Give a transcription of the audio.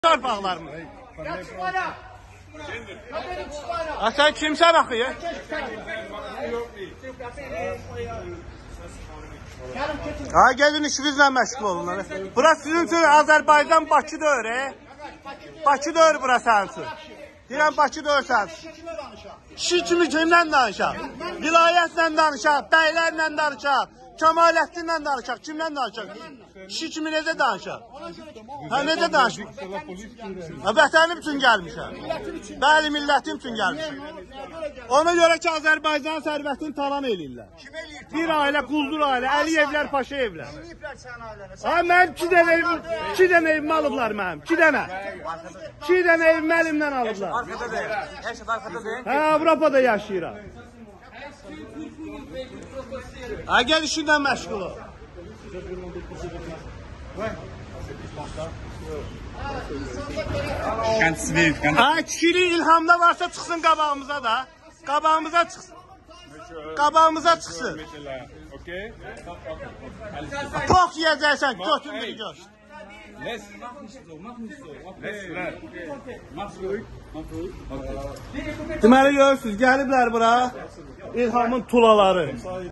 Torpaqlar mı? Sen kimsən axı ya? Gəlin işinizlə məşğul olun. Bura sizin üçün Azərbaycan Bakı döyür. Bakı döyür bura sənin üçün. Deyirəm Bakı döyür sənin üçün. Kişi kimi kimlə danışaq? Vilayətlə danışaq, bəylərlə danışaq, Kemaləddinlə danışaq, kimlə danışaq? Kişi kimi necə danışaq? Necə danışaq? Vətənim üçün gəlmişəm. Bəli, millətim üçün gəlmişəm. Ona görə ki, Azərbaycan sərvətini talan eləyirlər. Bir ailə, quldur ailə, Əliyevlər, Paşayevlər. Mənim 2 dənə evimi alıblar mənim, 2 dənə. 2 dənə evimi əlimdən alıblar. Avropada yaşayıram. Gəl işinlə məşğul ol. Kişilik ilhamda varsa çıxsın qabağımıza da. Qabağımıza çıxsın. Qabağımıza çıxsın. Pox yiyəcəksən, götür bir göz. Deməli görürsünüz, gəliblər bura İlhamın tulaları.